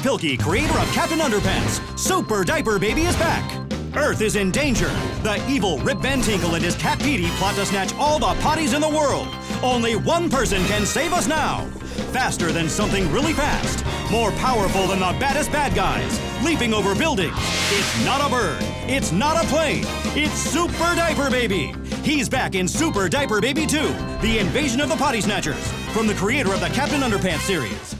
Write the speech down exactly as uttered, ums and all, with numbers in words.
Pilkey, creator of Captain Underpants, Super Diaper Baby is back. Earth is in danger. The evil Rip Van Tinkle and his cat Petey plot to snatch all the potties in the world. Only one person can save us now. Faster than something really fast. More powerful than the baddest bad guys. Leaping over buildings. It's not a bird. It's not a plane. It's Super Diaper Baby. He's back in Super Diaper Baby two, The Invasion of the Potty Snatchers, from the creator of the Captain Underpants series.